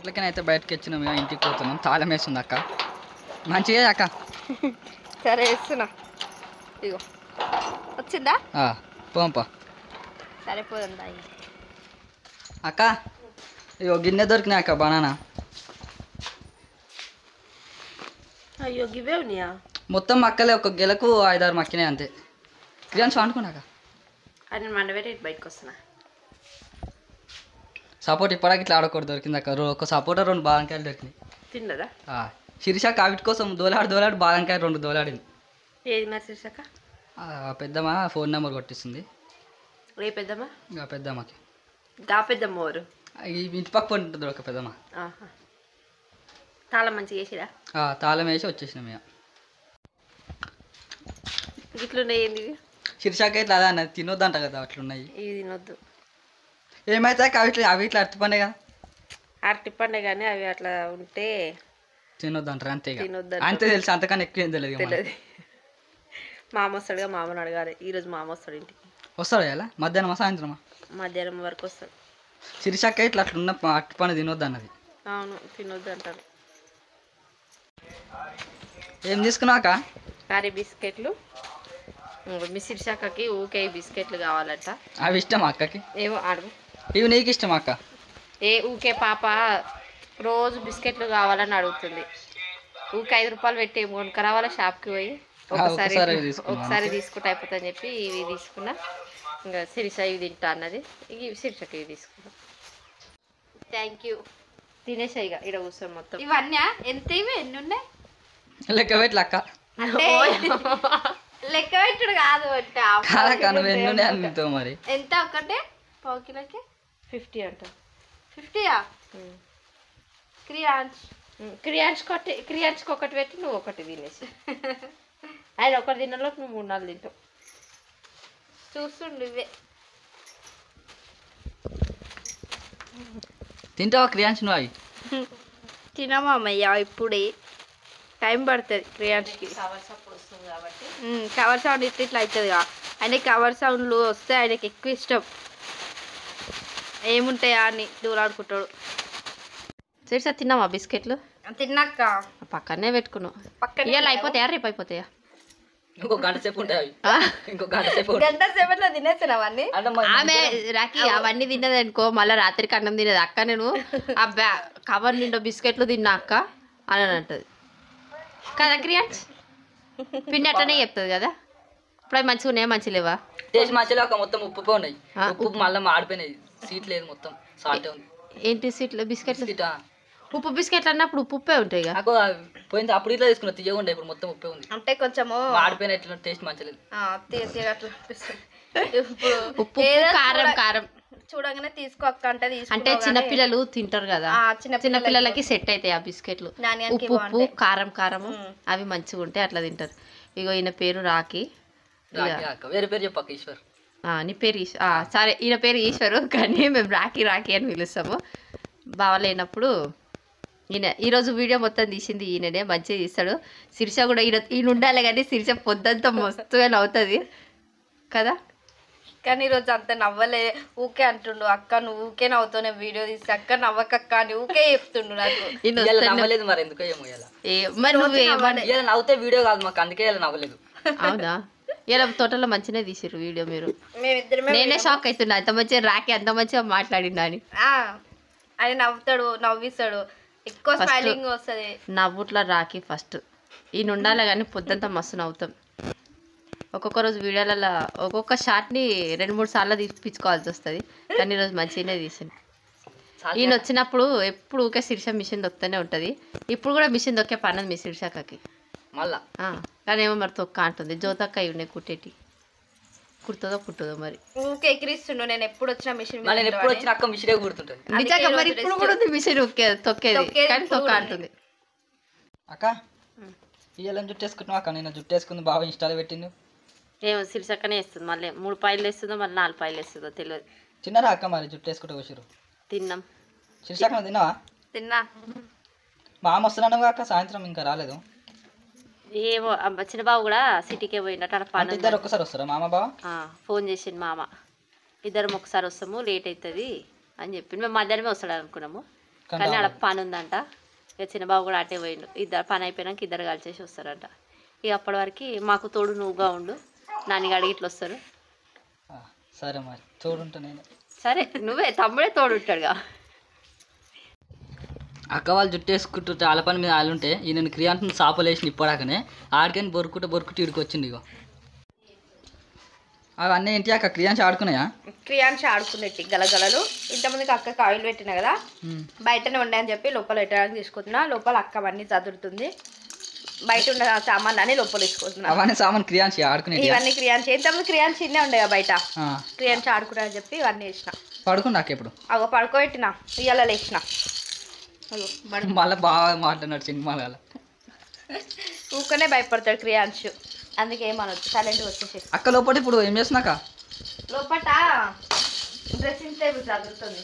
అట్లకైతే బయటకి వచ్చినాం ఇక ఇంటికి పోతున్నాం. తాళం వేస్తుంది అక్క. మంచిగా అక్క. సరే వేస్తున్నా. ఇగో వచ్చిందా? పోంపా. సరే పోదా అక్క. ఇగో గిన్నె దొరికినాయి అక్క. బనానా. అయ్యో గివే ఉన్నాయా? మొత్తం మక్కలే. ఒక గెలకు 5-6 మక్కినాయి అంతే. క్రియాన్స్ అనుకున్నాక అది మండబెట్టి బయటకు వస్తున్నా. సపోర్ట్ ఇప్పటికి ఇట్లా ఆడకూడదు దొరికింది అక్క. ఒక సపోర్ట్ 2 బాదంకాయలు దొరికినాయి. తిన్నదా? శిరీషక్క వీటి కోసం దోలాడు బాదంకాయ 2 దోలాడింది. ఏది మరి శిరీషక్క? పెద్దమ్మ ఫోన్ నెంబర్ కొట్టిస్తుంది. ఏ పెద్దమ్మ? పెద్దమ్మకి. పెద్దమ్మ ఎవరు? ఈ ఇంటి పక్క ఉంటుంది ఒక పెద్దమ్మ. తాళం మంచిగా వేసిరా? తాళం వేసి వచ్చేసినాం ఇక. ఇట్లున్నాయి ఏంది? శిరీషక్క ఇట్లా అదే అన్నది తినొద్దంట కదా. అట్లున్నాయి. ఇవి తినొద్దు. ఏమైతే అవి ఇట్లా అరటిపండే కదా. అరటిపండే కానీ అవి అట్లా ఉంటే తినొద్దంటారు అంతే. అంతే తెలుసు. అంతకన్నా ఎక్కువ ఏం తెలియదు. మామ వస్తాడుగా, మామని అడగాలి. ఈరోజు మామ వస్తాడు ఇంటికి. వస్తాడు ఎలా? మధ్యాహ్నమా సాయంత్రమా? మధ్యాహ్నం వరకు వస్తాడు. శిరీషక్క ఇట్లా అట్లున్న అరటిపండు తినొద్దు అన్నది. అవును తినొద్దు అంటారు. ఏం తీసుకున్నాక? కారీ బిస్కెట్లు. మీ శిరీషక్కకి ఊకే బిస్కెట్లు కావాలట. అవి ఇష్టం అక్కకి? ఏమో అడుగు. ఇవి నీకు ఇష్టం అక్క? ఊకే పాప రోజు బిస్కెట్లు కావాలని అడుగుతుంది. ఊకే 5 రూపాయలు పెట్టి కొనుక్క రావాలా షాప్కి పోయి. ఒకసారి తీసుకుంటే అయిపోతుందని చెప్పి ఇవి తీసుకున్నా. ఇంకా శిరీష ఇవి తింటా అన్నది. ఇవి శిరీషకి ఇవి తీసుకున్నా. Thank you. తినేసా ఇక ఇక్కడ కూర్చొని మొత్తం. ఇవన్నీ ఎంత? ఇవి ఎన్ని ఉన్నాయి? లెక్క పెట్టి లెక్క అంటే లెక్క పెట్టుడు కాదు. అంటే మరి ఎంత? ఒకటే పావు కిలోకి 50 అంట. 50యా? క్రియాన్స్కి ఒకటి పెట్టి నువ్వు ఒకటి తినేసి. ఆయన ఒకటి తినలోకి నువ్వు 3-4 తింటావు. చూస్తుండు ఇవే తింటావా క్రియాన్స్? నువ్వు అవి తినమామయ్య. ఇప్పుడే టైం పడుతుంది క్రియాన్స్కి. కవర్ సౌండ్ ఇట్లా అవుతుందిగా. ఆయనకి కవర్ సౌండ్లు వస్తే ఆయనకి ఎక్కువ ఇష్టం. ఏముంటాయా అని దూరాడుకుంటాడు. సరే తిన్నావా బిస్కెట్లు? తిన్నాక పక్కనే పెట్టుకున్నావు. ఇవాళ అయిపోతాయా రేపు అయిపోతాయా? ఇంకో గంట సేపు ఉంటాయి. గంట సేపట్లో తినేస్తున్నావన్నీ. ఆమె రాకి అవన్నీ తిన్నది అనుకో మళ్ళీ రాత్రికి అన్నం తినేది. అక్క నేను ఆ కవర్ నిండా బిస్కెట్లు తిన్నా అక్క అని అంటది కదా. క్రియాన్స్ పిండి అట్టనే చెప్తుంది కదా. ఇప్పుడు అవి మంచిగా ఉన్నాయా మంచి లేవా? టేస్ట్ మంచిగా ఒక మొత్తం ఉప్పు ఉన్నాయి. ఉప్పు మళ్ళీ మాడిపోయినాయి. సీట్ లేదు మొత్తం సాల్ట్ ఉంది. ఏంటి సీట్లు? బిస్కెట్లు ఉప్పు బిస్కెట్లు అన్నప్పుడు ఉప్పే ఉంటాయి. పోయింది అప్పుడు ఇట్లా తీసుకున్నా. తీయగా ఉండే ఇప్పుడు మొత్తం ఉప్పే ఉంది. అంటే కొంచెము మాడిపోయిన టేస్ట్ మంచిగా ఉప్పు కారం కారం చూడగానే తీసుకో అక్క అంటే చిన్నపిల్లలు తింటారు కదా. చిన్నపిల్లలకి సెట్ అవుతాయి ఆ బిస్కెట్లు. ఉప్పు ఉప్పు కారం కారము అవి మంచిగా ఉంటాయి. అట్లా తింటారు. ఇగో ఈయన పేరు రాకి. వేరే పేరు చెప్పక్క. ఈశ్వర్. నీ పేరు సరే ఈయన పేరు ఈశ్వరు కానీ మేము రాకి రాకి అని పిలుస్తాము. బావలేనప్పుడు ఈయన ఈరోజు వీడియో మొత్తం తీసింది ఈయననే. మంచిగా తీస్తాడు. శిరీష కూడా ఈయన ఉండాలి కానీ శిరీష పొద్దంతా మస్తుగా నవ్వుతుంది కదా. కానీ ఈరోజు అంత నవ్వలే. ఊకే అంటుండు అక్క నువ్వు ఊకే నవ్వుతావు వీడియో తీసి అక్క నవ్వకక్క అని ఊకే చెప్తుండు నాకు. నవ్వలేదు మరి ఎందుకో ఏమో. మరి నువ్వు నవ్వుతే వీడియో కాదు మాకు అందుకే నవ్వలేదు. అవునా? ఇలా తోటలో మంచిగా తీసిర్రు వీడియో మీరు. నేనే షాక్ అవుతున్నా అంత మంచిగా రాకి అంత మంచిగా మాట్లాడిండు అని. ఆయన నవ్వుతాడు నవ్విస్తాడు ఎక్కువ స్మైలింగ్ వస్తుంది. నవ్వుట్లా రాకి ఫస్ట్ ఈయన ఉండాలి కానీ పొద్దంతా మస్తు నవ్వుతాం. ఒక్కొక్క రోజు వీడియోలలో ఒక్కొక్క షాట్ని 2-3 సార్లు తీపించుకోవాల్సి వస్తుంది. కానీ ఈరోజు మంచిగానే తీసింది. ఈయన వచ్చినప్పుడు ఎప్పుడు ఊకే శిరీష మిషన్ దొక్కుతూనే ఉంటుంది. ఇప్పుడు కూడా మిషన్ దొక్కే పన్నది మీ శిరీషక్కకి మళ్ళా. కానీ ఏమో మరి తొక్క అంటుంది. జ్యోతక్క ఇవి ఉన్నాయి కుట్టేటి. కుడుతుందో కుట్టదో మరి. ఊకే ఎక్కిరిస్తుండు. నేను ఎప్పుడు వచ్చిన మిషన్ మిషనే కుడుతుంటది. నిజంగా మరి ఇప్పుడు కూడా ఉంది మిషన్ తొక్కేది కానీ తొక్క అంటుంది. అక్క ఇవాళ జుట్టేసుకుంటున్నావు అక్క? నేను జుట్టేసుకుంది బాగా ఇన్స్టాలో పెట్టిండు. ఏమో శిరీషక్కనే వేస్తుంది. మళ్ళీ 3 పాయలు వేస్తుందో మళ్ళీ 4 పాయలు వేస్తుందో తెలియదు. తిన్నారా అక్క మరి? జుట్టేసుకుంటూ వచ్చారు. తిన్నాం. శిరీషక్క తిన్నావా? తిన్నా. మామ వస్తున్నాడు అక్క సాయంత్రం ఇంకా రాలేదు. ఏమో చిన్న బాబు కూడా సిటీకే పోయినట్టు. ఇద్దరు ఒక్కసారి వస్తారా మామ బావ? ఫోన్ చేసిండు మామ. ఇద్దరం ఒకసారి వస్తాము లేట్ అవుతుంది అని చెప్పిండు. మేము మధ్యాహ్నమే వస్తాడు అనుకున్నాము కానీ ఆడ పని ఉందంట. ఇక చిన్నబాబు కూడా అటే పోయిండు. ఇద్దరు పని అయిపోయినాక ఇద్దరు కలిసేసి వస్తారంట. ఇక అప్పటి వరకు మాకు తోడు నువ్వుగా ఉండు, నాన్నగాడికి ఇట్లా వస్తారు. సరే మరి తోడుంటా నేను. సరే నువ్వే తమ్ముడే తోడుంటాడుగా. అక్క వాళ్ళు జుట్టు వేసుకుంటుంటే వాళ్ళ పని మీద వాళ్ళు ఉంటే ఈయన క్రియాంతను సాపలేసి ఇప్పడాకనే ఆడికని బొరుకుంటే ఇడికి వచ్చింది. ఇగో అవన్నీ ఏంటి అక్క క్రియాంశ ఆడుకున్నాయా? క్రియాంశ ఆడుకునేటి గలగలలు. ఇంతమందికి అక్కకి ఆయిల్ పెట్టినా కదా, బయటనే ఉండని చెప్పి లోపల పెట్టడానికి తీసుకుంటున్నా. లోపల అక్క అవన్నీ చదురుతుంది, బయట ఉన్న సామాన్ అని లోపల తీసుకుంటున్నా. అవన్నీ సామాన్ క్రియాంశ ఆడుకునే, ఇవన్నీ క్రియాంశ. ఇంతమంది క్రియాంశ ఇన్నే ఉండే బయట, క్రియాంశ ఆడుకున్నా అని చెప్పి ఇవన్నీ వేసిన. పడుకున్నాక ఎప్పుడు అగో పడుకోబెట్టినా, ఇవాళ లేచిన. మళ్ళీ బాగా మాట్లాడినాడు సినిమాల. ఊకనే భయపడతాడు క్రియాంశు, అందుకే ఏమనొచ్చు సైలెంట్గా వచ్చేసి. అక్క లోపల ఇప్పుడు ఏం చేస్తున్నాక? లోపల డ్రెస్సింగ్ టేబుల్ చదువుతుంది.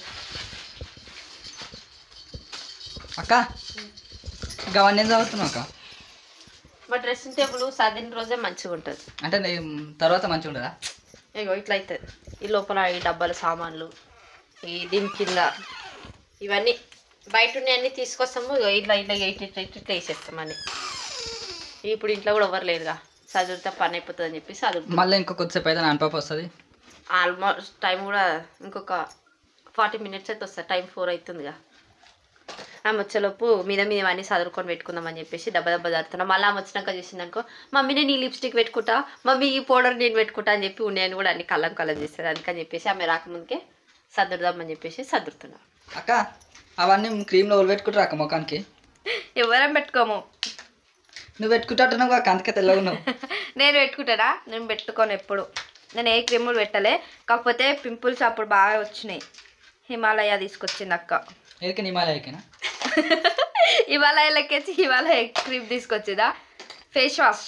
అక్క అవన్నీ ఏం చదువుతున్నావు అక్క? మా డ్రెస్సింగ్ టేబుల్ చదివిన రోజే మంచిగా ఉంటుంది. అంటే తర్వాత మంచిగా ఉంటుందా? ఇగో ఇట్లా అవుతుంది. ఈ లోపల ఈ డబ్బాల సామాన్లు, ఈ దీని కింద ఇవన్నీ బయట అన్నీ తీసుకొస్తాము. ఇట్లా ఇట్లా ఇట్లా ఇట్లా వేసేస్తాం అన్నీ. ఇప్పుడు ఇంట్లో కూడా ఎవరు లేదుగా, చదువుతా పని అయిపోతుంది అని చెప్పి చదువు. మళ్ళీ ఇంకో కొద్దిసేపు అయితే నాన్నపాప వస్తుంది. ఆల్మోస్ట్ టైం కూడా ఇంకొక 40 minutes అయితే వస్తుంది. టైం 4 అవుతుందిగా. ఆమె వచ్చేలోపు మీద అన్నీ చదువుకొని పెట్టుకుందామని చెప్పేసి దెబ్బ జరుగుతున్నాం. మళ్ళీ ఆమె వచ్చినాక చూసిందనుకో, మమ్మీ నేను ఈ లిప్స్టిక్ పెట్టుకుంటా, మమ్మీ ఈ పౌడర్ నేను పెట్టుకుంటా అని చెప్పి ఉండేది కూడా అన్ని కళ్ళం చేస్తుంది. అందుకని చెప్పేసి ఆమె రాకముందుకే సదురుదామని చెప్పేసి సదురుతున్నాం. అక్క అవన్నీ క్రీమ్లో పెట్టుకుంటారు అక్క ముఖానికి? ఎవరం పెట్టుకోము. నువ్వు పెట్టుకుంటావు అక్క, అందుకే తెల్లగా ఉన్నావు. నేను పెట్టుకుంటానా? నేను పెట్టుకోను ఎప్పుడు. నేను ఏ క్రీములు పెట్టలే, కాకపోతే పింపుల్స్ అప్పుడు బాగా వచ్చినాయి. హిమాలయ తీసుకొచ్చింది అక్క. ఏదైనా హిమాలయకేనా? హిమాలయలకేసి హిమాలయ క్రీమ్ తీసుకొచ్చిందా. ఫేస్ వాష్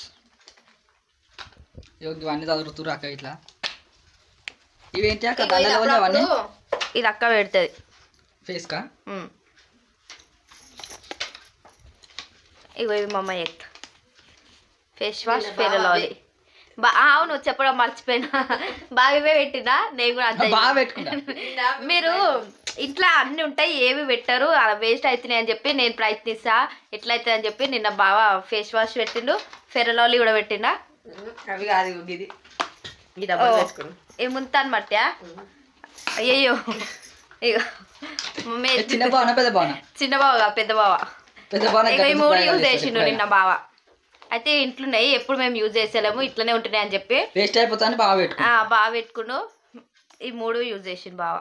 ఇవన్నీ చదువుతురు అక్క. ఇట్లా ఇవేంటి అక్క? ఇది అక్క పెడుతుంది ఫేస్కా. ఇగో ఇవి మా అమ్మ ఫేస్ వాష్ ఫెయిర్ లవ్లీ. అవును చెప్పడం మర్చిపోయినా, బాగా ఇవే పెట్టినా. నేను కూడా అంతే బాగా పెట్టుకున్నా. మీరు ఇట్లా అన్ని ఉంటాయి, ఏవి పెట్టరు, అలా వేస్ట్ అవుతున్నాయి అని చెప్పి నేను ప్రయత్నిస్తా ఎట్లయితే అని చెప్పి నిన్న బాగా ఫేస్ వాష్ పెట్టిండు, ఫెయిర్ లవ్లీ కూడా పెట్టిండా. అవి కాదు ఇది ఏముంతా అనమాట. అయ్యో ఇగో చిన్న బావ పెద్ద బావ? చిన్న బావ పెద్ద బావ. ఇక ఈ 3 యూజ్ చేసిండు నిన్న బావ. అయితే ఇంట్లోన్నాయి, ఎప్పుడు మేము యూజ్ చేసేలేము, ఇట్లనే ఉంటున్నాయి అని చెప్పి వేస్ట్ అయిపోతాను బాగా పెట్టుకున్నావు. ఈ 3 యూజ్ చేసిండు బావ.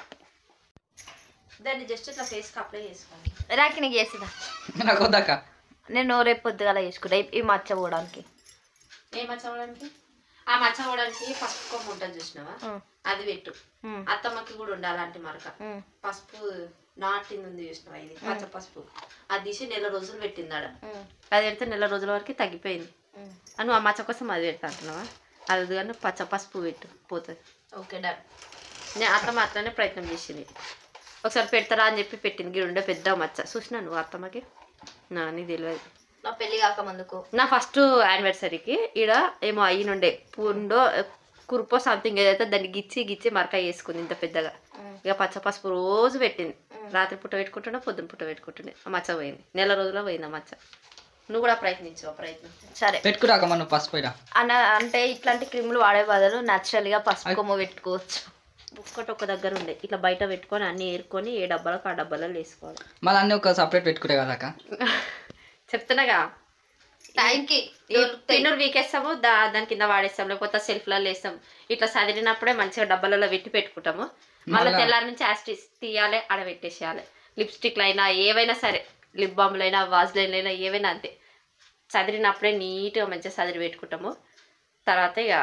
దాన్ని జస్ట్ ఇట్లా ఫేస్కి అప్లై చేసుకోండి. రాకి నీకు చేస్తుందా? నాకు వద్దాక. నేను రేపు పొద్దుగాల చేసుకుంటా ఈ మచ్చ పోవడానికి. ఏ మచ్చ పోవడానికి? ఆ మచ్చ పోవడానికి పసుపు కొమ్ము ఉంటుంది చూసినావా, అది పెట్టు. అత్తమ్మకి కూడా ఉండాలంటే మరక పసుపు నాటింది ఉంది చూసినావా, ఇది పచ్చ పసుపు, అది తీసి 1 నెల రోజులు పెట్టిందాడ. అది పెడితే 1 నెల రోజుల వరకు తగ్గిపోయింది. నువ్వు ఆ మచ్చ కోసం అది పెడతా అంటున్నావా? అది కానీ పచ్చ పసుపు పెట్టు పోతుంది. Okay done. నేను అత్తమ్మ అట్లనే ప్రయత్నం చేసింది. ఒకసారి పెడతారా అని చెప్పి పెట్టింది. గిడ ఉండే పెద్ద మచ్చ చూసినా నువ్వు అత్తమ్మకి? నీకు తెలియదు. నా పెళ్ళి కాక ముందుకు నా ఫస్ట్ యానివర్సరీకి ఈడ ఏమో అయ్యినుండే పుండో కురుపో సంథింగ్ ఏదైతే దాన్ని గిచ్చి మరక వేసుకుంది ఇంత పెద్దగా. ఇక పచ్చ పసుపు రోజు పెట్టింది. రాత్రి పూట పెట్టుకుంటుండే, పొద్దున పూట పెట్టుకుంటుండే. ఆ మచ్చ పోయింది. 1 నెల రోజుల్లో పోయింది ఆ మచ్చ. నువ్వు కూడా ప్రయత్నించు. ఆ ప్రయత్నం సరే పెట్టుకురాక మనం పసుపు అంటే ఇట్లాంటి క్రీములు వాడే బదులు న్యాచురల్గా పసుపు కొమ్ము పెట్టుకోవచ్చు. ఒక దగ్గర ఉండే ఇట్లా బయట పెట్టుకొని అన్ని ఏరుకొని ఏ డబ్బాలకు ఆ డబ్బాలలో వేసుకోవాలి. మళ్ళీ అన్నీ ఒక సపరేట్ పెట్టుకుంటే కదా చెప్తున్నాగా. టైంకి పిన్నులు వీకేస్తాము, దాని కింద వాడేస్తాం, లేకపోతే సెల్ఫ్లలో వేస్తాం. ఇట్లా చదివినప్పుడే మంచిగా డబ్బాలలో పెట్టుకుంటాము. మళ్ళీ తెల్లారి నుంచి యాస్టిస్ తీయాలి, ఆడ పెట్టేసేయాలి. లిప్స్టిక్లు అయినా ఏవైనా సరే, లిప్ బామ్లు అయినా వాజ్లైన్లు అయినా ఏవైనా అంతే. చదివినప్పుడే నీట్గా మంచిగా చదివి పెట్టుకుంటాము. తర్వాత ఇక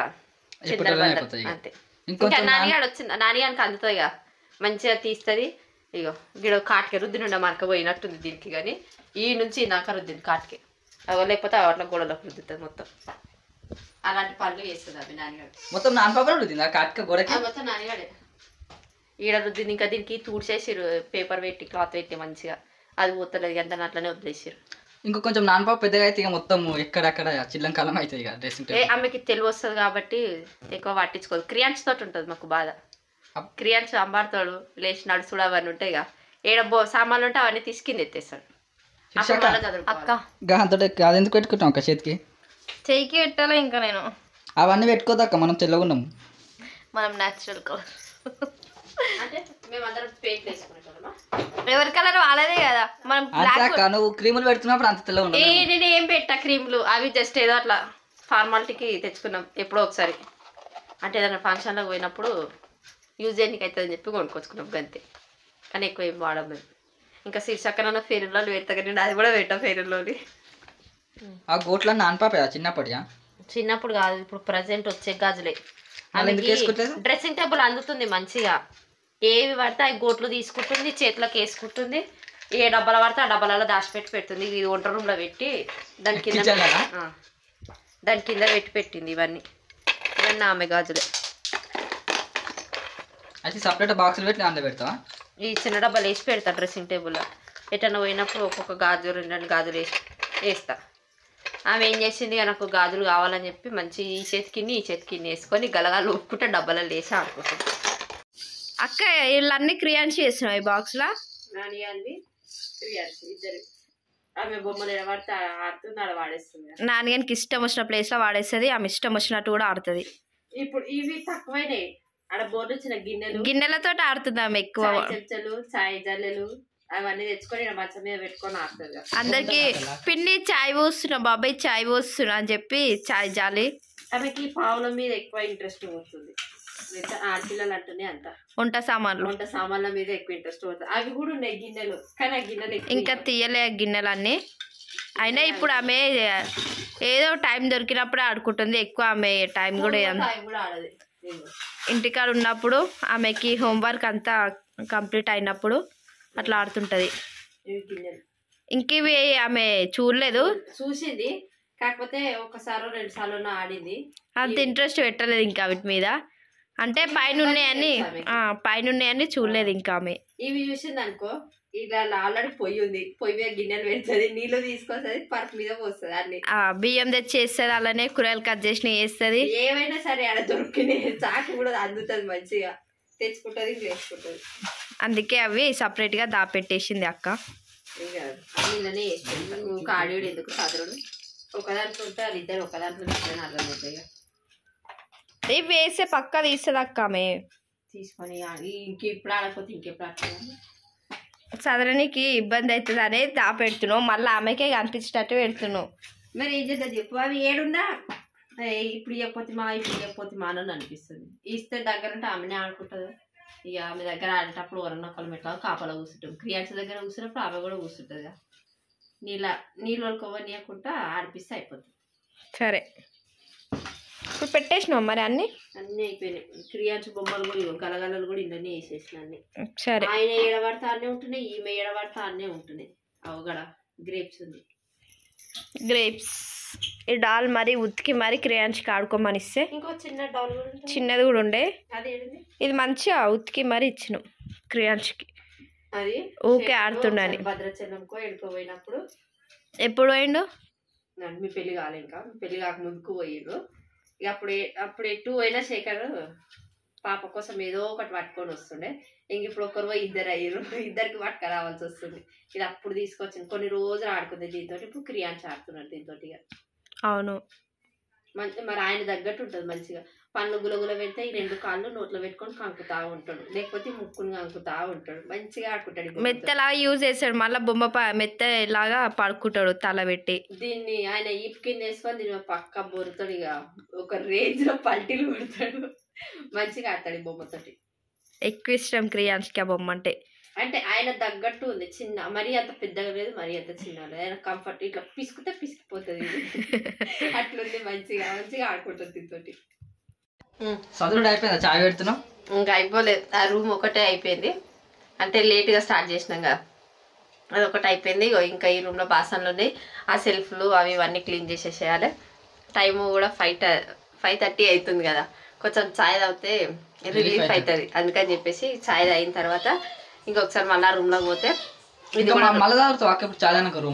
అంతే. ఇంకా నానిగాడు వచ్చింది, నానిగానికి అందుతుంది ఇక మంచిగా తీస్తుంది. ఇగో గిడ కాటికి రుద్దినుండ మరక పోయినట్టుంది దీనికి. కానీ ఈ నుంచి నాక రుద్దింది కాటికి, లేకపోతే అట్లా గోడలోకి రుద్దుతుంది మొత్తం. అలాంటి పనులు చేస్తుంది అవి నానిగాడు. మొత్తం నాన్నపాప రుద్దింది కాటికి గోడకి మొత్తం నానిగాడే. ఈడ రుద్దింది. ఇంకా దీనికి తూడ్చేసిరు, పేపర్ పెట్టి క్లాత్ పెట్టి మంచిగా. అది పోతలేదు ఎంత అట్లనే వదిలేసారు. ఇంకో కొంచెం నాన్నపాప పెద్దగా అయితే ఇక మొత్తం ఎక్కడెక్కడ చిల్లం కాలం అవుతుంది ఇక డ్రెస్సింగ్ టేబుల్. ఆమెకి తెలుగు వస్తుంది కాబట్టి ఎక్కువ పట్టించుకోదు. క్రియాన్స్ తోటి ఉంటుంది మాకు బాధ. క్రియాన్స్ అంబాడుతాడు లేచి నడుచుడు అవన్నీ ఉంటాయి ఇక. సామాన్లు ఉంటే అవన్నీ తీసుకుని ఎత్తేస్తాడు. అక్క అంత అది ఎందుకు పెట్టుకుంటాం అక్క చేతికి? చెయ్యికి పెట్టాలి ఇంకా నేను. అవన్నీ పెట్టుకోదక్క, మనం తెల్లగా ఉన్నాం. మనం న్యాచురల్ కలర్ అంటే మేమందరం పెయింట్ వేసుకునేటోళ్ళమా? ఎవరి కలర్ వాళ్ళదే కదా. మనం అంతే అక్క, నువ్వు క్రీములు పెడుతున్నప్పుడు అంత తెల్లగా ఉన్నావు. నేను ఏం పెట్టా క్రీములు, అవి జస్ట్ ఏదో అట్లా ఫార్మాలిటీకి తెచ్చుకున్నాం ఎప్పుడో ఒకసారి. అంటే ఏదైనా ఫంక్షన్లకు పోయినప్పుడు యూజ్ చేయడానికి అవుతుందని చెప్పి కొనుక్కొచ్చుకున్నాం అంతే. కానీ ఎక్కువ ఏం వాడడం లేదు. ఇంకా శీర్షక్కన ఫెయిర్లో పెడతా కానీ అది కూడా పెట్టా ఫెయిర్లోని. ఆ గోట్ల నానపాపా చిన్నప్పటియా? చిన్నప్పుడు కాదు, ఇప్పుడు ప్రజెంట్ వచ్చే గాజులే. వేసుకుంటుంది డ్రెస్సింగ్ టేబుల్ అందుతుంది మంచిగా. ఏవి పడితే అవి గోట్లు తీసుకుంటుంది, చేతులకు వేసుకుంటుంది. ఏ డబ్బాలు పడితే ఆ డబ్బాలలో దాచిపెట్టి పెడుతుంది. ఇది వంట రూమ్లో పెట్టి దాని కింద పెట్టి పెట్టింది. ఇవన్నీ ఆమె గాజులే. అయితే సపరేట్ బాక్సులు పెట్టి అందులో పెడతావా? ఈ చిన్న డబ్బాలు వేసి పెడతా డ్రెస్సింగ్ టేబుల్లో. ఎటన్నా పోయినప్పుడు ఒక్కొక్క గాజు 2 గాజులు వేస్తా. ఆమె ఏం చేసింది, నాకు గాజులు కావాలని చెప్పి మంచి ఈ చేతికి వేసుకొని గలగాలు ఊపుకుంటే డబ్బాలో వేసి ఆడుకుంటుంది. అక్క వీళ్ళన్నీ క్రియాన్స్ చేస్తున్నావు ఈ బాక్స్లో? ఇద్దరు ఆమె బొమ్మలు ఎడబడితే ఆడుతుంది, ఆడ వాడేస్తుంది. నాన్నగానికి ఇష్టం వచ్చిన ప్లేస్లో వాడేస్తుంది, ఆమె ఇష్టం వచ్చినట్టు కూడా ఆడుతుంది. ఇప్పుడు ఇవి తక్కువైనాయి. ఆడ బోర్డు వచ్చిన గిన్నెలతో ఆడుతుంది ఆమె ఎక్కువ. చెంచాలు, చాయ్ జల్లెలు అవన్నీ తెచ్చుకొని మంచం మీద పెట్టుకొని ఆడుతుంది. అందరికి పిన్ని చాయ్ పోస్తున్నా, బాబాయ్ చాయ్ పోస్తున్నా అని చెప్పి చాయ్ జాలి. ఆమెకి పావుల మీద ఎక్కువ ఇంట్రెస్ట్ పోతుంది. ఆడపిల్లలు అంటూనే అంత వంట సామాన్ల మీద ఎక్కువ ఇంట్రెస్ట్ పోతుంది. అవి కూడా ఉన్నాయి గిన్నెలు, కానీ ఆ గిన్నెలు ఇంకా తీయలే గిన్నెలన్నీ. అయినా ఇప్పుడు ఆమె ఏదో టైం దొరికినప్పుడే ఆడుకుంటుంది ఎక్కువ. ఆమె టైం కూడా ఆడదు. ఇంటికాడ ఉన్నప్పుడు ఆమెకి హోంవర్క్ అంతా కంప్లీట్ అయినప్పుడు అట్లా ఆడుతుంటది. ఇంకివి ఆమె చూడలేదు, చూసింది కాకపోతే ఒకసారి 2 సార్లు ఆడింది. అంత ఇంట్రెస్ట్ పెట్టలేదు ఇంకా వీటి మీద. అంటే పైన ఉన్నాయని చూడలేదు ఇంకా ఆమె. ఇవి చూసింది అనుకో, ఇలా ఆల్రెడీ పొయ్యి ఉంది, పొయ్యి మీద గిన్నెలు పెడుతుంది, నీళ్ళు తీసుకొస్తుంది, పరుపు మీద పోస్తుంది. అన్ని బియ్యం తెచ్చి వేస్తుంది, అలానే కూరగాయలు కట్ చేసిన వేస్తుంది. ఏమైనా సరే ఆడ దొరికిన చాకు కూడా అందుతుంది, మంచిగా తెచ్చుకుంటుంది, వేసుకుంటుంది. అందుకే అవి సపరేట్ గా దాపెట్టేసింది అక్క. నిన్ననే వేస్తుంది. కాడీడు ఎందుకు సదరుడు ఒకదాంట్లో ఉంటే అది ఇద్దరు ఒకదాంట్లో అర్థమవుతాయి. ఇవి వేసే పక్క తీస్తుంది అక్క ఆమె తీసుకొని. ఇంకెప్పుడు ఆడకపోతే ఇంకెప్పుడు ఆడుతుంది. సదరనికి ఇబ్బంది అవుతుంది అనేది దాపెడుతున్నావు, మళ్ళీ ఆమెకే కనిపించేటట్టు పెడుతున్నావు. మరి ఏం చేద్దాం చెప్పు, అవి ఏడున్నా ఇప్పుడు ఇవ్వకపోతే మా అని అనిపిస్తుంది. ఇస్తే దగ్గర ఉంటే ఆమెనే ఆడుకుంటుంది. ఇక ఆమె దగ్గర ఆడేటప్పుడు వరనొక్కలు పెట్టాలి, కాపలా కూర్చుంటాం. క్రియాన్స్ దగ్గర కూర్చున్నప్పుడు ఆమె కూడా కూర్చుంటుంది కదా. నీళ్ళు వాళ్ళకోవనియకుండా ఆడిపిస్తే అయిపోతుంది. సరే ఇప్పుడు పెట్టేసినావు మరి అన్ని అయిపోయినాయి. క్రియాన్స్ బొమ్మలు కూడా గలగలలు కూడా ఇవన్నీ వేసేసిన అన్ని. సరే ఆయన ఏడబడితే అన్నీ ఉంటున్నాయి, ఈమె ఏడబడితే అన్నీ ఉంటున్నాయి. అవగడ గ్రేప్స్ ఉంది. గ్రేప్స్ ఈ డాల్ మరి ఉతికి మరి క్రియాన్స్కి ఆడుకోమని ఇస్తే ఇంకో చిన్న డాల్ చిన్నది కూడా ఉండే, అదేంటి ఇది మంచిగా ఉతికి మరి ఇచ్చినాం క్రియాన్స్కి. అది ఊకే ఆడుతున్నాను. భద్రాచలంకో ఎడుకోపోయినప్పుడు. ఎప్పుడు పోయిండు? మీ పెళ్లి కాలే, ఇంకా మీ పెళ్లి కాక ముందుకు పోయిండు. ఇక అప్పుడు ఎటు పోయినా శేఖర్ పాప కోసం ఏదో ఒకటి పట్టుకొని వస్తుండే. ఇంక ఇప్పుడు ఒకరు పోయి ఇద్దరు అయ్యారు, ఇద్దరికి పట్టుక రావాల్సి వస్తుంది. ఇది అప్పుడు తీసుకొచ్చింది, కొన్ని రోజులు ఆడుకుంది దీంతో. ఇప్పుడు క్రియాన్స్ ఆడుతున్నాడు దీంతో. అవును మంచి మరి ఆయన తగ్గట్టు ఉంటుంది మంచిగా. పళ్ళు గులగుల పెడితే ఈ 2 కాళ్ళు నోట్లో పెట్టుకొని కంకుతా ఉంటాడు, లేకపోతే ముక్కుని కంకుతా ఉంటాడు, మంచిగా ఆడుకుంటాడు. మెత్తలాగా యూజ్ చేస్తాడు, మళ్ళీ బొమ్మ మెత్త లాగా పడుకుంటాడు తల పెట్టి. దీన్ని ఆయన ఈపు కింద వేసుకొని దీని పక్క బొరుతాడు. ఇక ఒక రేంజ్ లో పల్టీలు కొడతాడు, మంచిగా ఆడతాడు ఈ బొమ్మతోటి. ఎక్కువ ఇష్టం క్రియాన్స్కి ఆ బొమ్మ అంటే. అంటే ఆయన తగ్గట్టు ఉంది, చిన్న మరీ అంత పెద్దగా లేదు, మరీ అంత చిన్న లేదు. ఆయన కంఫర్ట్ ఇట్లా పిసుకుతే పిసికిపోతుంది, అట్లుంది. మంచిగా ఆడుకుంటుంది దీంతో. చదువుడు అయిపోయిందా? చాయ్ పెడుతున్నాం. ఇంకా అయిపోలేదు, ఆ రూమ్ ఒకటే అయిపోయింది. అంటే లేట్గా స్టార్ట్ చేసినాం కదా, అది ఒకటి అయిపోయింది. ఇంకా ఈ రూమ్లో బాసనలు ఉన్నాయి, ఆ సెల్ఫ్లు అవి ఇవన్నీ క్లీన్ చేసేసేయాలి. టైము కూడా 5:30 అవుతుంది కదా, కొంచెం చాయ్ తాగితే రిలీఫ్ అవుతుంది. అందుకని చెప్పేసి చాయ్ తాగిన తర్వాత ఇంకొకసారి మళ్ళీ రూమ్లోకి పోతే ఇది కూడా మళ్ళీ తాగుతావు అక్క. ఇప్పుడు చాయ్ రూమ్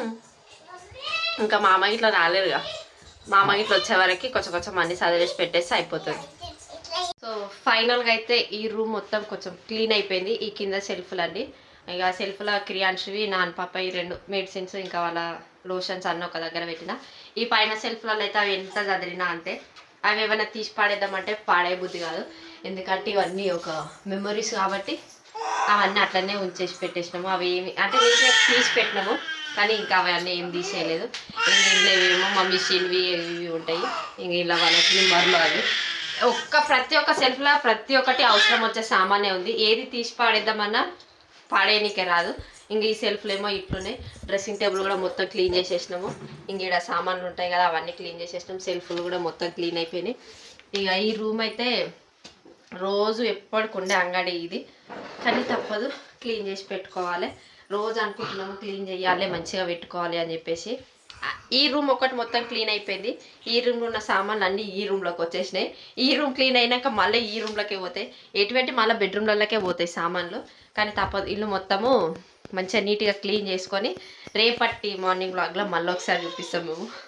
ఇంకా మామ ఇట్లా రాలేదుగా, మామ ఇట్లా వచ్చే వరకు కొంచెం అన్ని చదివేసి పెట్టేసి అయిపోతుంది. సో ఫైనల్గా అయితే ఈ రూమ్ మొత్తం కొంచెం క్లీన్ అయిపోయింది. ఈ కింద సెల్ఫ్లన్నీ ఇక సెల్ఫ్లో క్రియాన్స్వి నాన్ పాప ఈ 2 మెడిసిన్స్ ఇంకా వాళ్ళ లోషన్స్ అన్నీ ఒక దగ్గర పెట్టిన. ఈ పైన సెల్ఫ్లలో అయితే అవి ఎంత చదివినా అంతే. అవి ఏమైనా తీసి పాడేద్దామంటే పాడే బుద్ధి కాదు, ఎందుకంటే ఇవన్నీ ఒక మెమరీస్ కాబట్టి అవన్నీ అట్లనే ఉంచేసి పెట్టేసినాము. అవి ఏమి అంటే తీసి పెట్టినాము కానీ ఇంకా అవన్నీ ఏం తీసేయలేదు. ఇంక ఇంట్లో ఏమో మా మిషన్వి ఇవి ఉంటాయి, ఇంక ఇలా వాళ్ళకి నిమ్మర్లు అవి ప్రతి ఒక్క సెల్ఫ్లో ప్రతి ఒక్కటి అవసరం వచ్చే సామానే ఉంది. ఏది తీసి పాడేద్దామన్నా పాడేయనికే రాదు. ఇంక ఈ సెల్ఫ్లు ఏమో ఇట్లున్నాయి. డ్రెస్సింగ్ టేబుల్ కూడా మొత్తం క్లీన్ చేసేసినాము. ఇంక ఇక్కడ సామాన్లు ఉంటాయి కదా అవన్నీ క్లీన్ చేసేసినాం. సెల్ఫ్లు కూడా మొత్తం క్లీన్ అయిపోయినాయి. ఇక ఈ రూమ్ అయితే రోజు ఎప్పటికుండే అంగడి ఇది, కానీ తప్పదు క్లీన్ చేసి పెట్టుకోవాలి. రోజు అనుకుంటున్నాము క్లీన్ చేయాలి మంచిగా పెట్టుకోవాలి అని చెప్పేసి. ఈ రూమ్ ఒకటి మొత్తం క్లీన్ అయిపోయింది. ఈ రూమ్లో ఉన్న సామాన్లు అన్నీ ఈ రూమ్లోకి వచ్చేసినాయి. ఈ రూమ్ క్లీన్ అయినాక మళ్ళీ ఈ రూమ్లోకే పోతాయి, ఎటువంటి మళ్ళీ బెడ్రూమ్లలోకే పోతాయి సామాన్లు. కానీ తప్పదు ఇల్లు మొత్తము మంచిగా నీట్గా క్లీన్ చేసుకొని రేపటి మార్నింగ్ వ్లాగ్లో మళ్ళీ ఒకసారి చూపిస్తాం మేము.